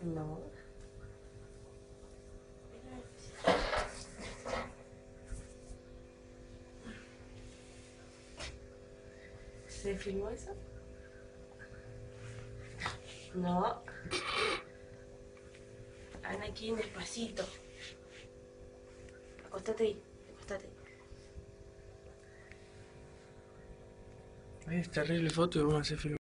No. ¿Se filmó eso? No. Anakil, despacito. Acostate ahí, acostate. Ahí es terrible foto y vamos a hacer film.